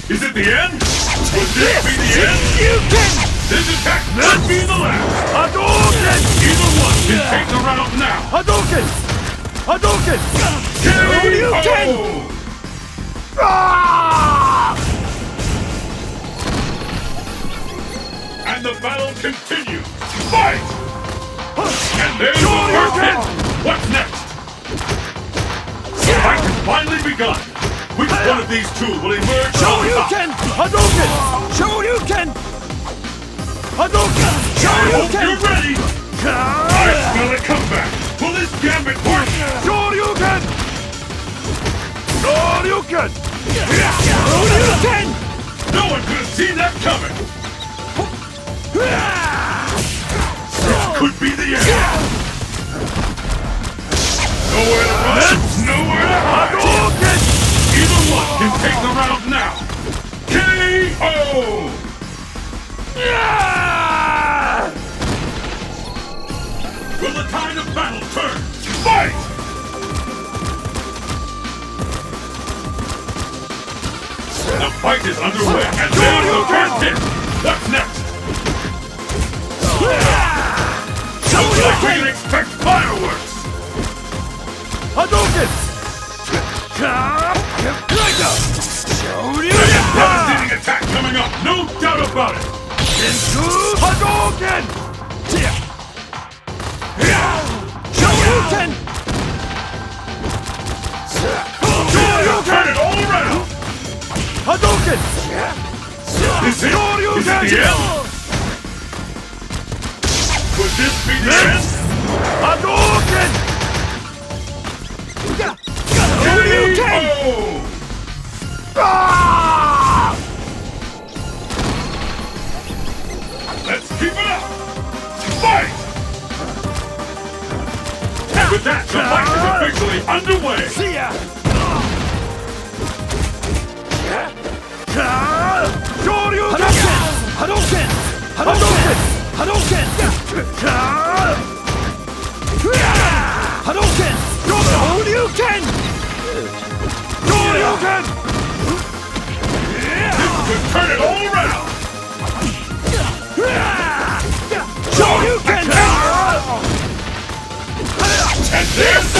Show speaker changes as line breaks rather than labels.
Is it the end? Would this be the end? This attack could be the last!
Hadouken!
Either one can take the round now!
Hadouken! Hadouken!
KO! And the battle continues! Fight! And there's the first hit! What's next? The fight has finally begun! Which one of these two will emerge on top?
Shoryuken! Hadouken! Shoryuken! Hadouken!
I hope
Shoryuken!
you're ready! I smell a comeback! Will this gambit work?
Shoryuken! Shoryuken! Shoryuken!
No one could have seen that coming! This could be the end! Nowhere to run! Nowhere to hide!
Hadouken!
Either one can take the round now! KO! Will the tide of battle turn? Fight! The fight is underway, and there's the first hit! What's next? Looks like we can expect fireworks!
Hadouken!
Devastating attack coming up, no doubt about it!
Hadouken! Shoryuken!
Turn it all around!
Hadouken!
Is it the end? Could this be the end?
Hadouken! Shoryuken!
KO! Let's keep it up! Fight! And with that, the fight is officially underway!
See ya! Shoryuken! Hadouken! Hadouken! Hadouken! Hadouken! Shoryuken! Shoryuken!
This could turn it all around!
Shoryuken!
And there's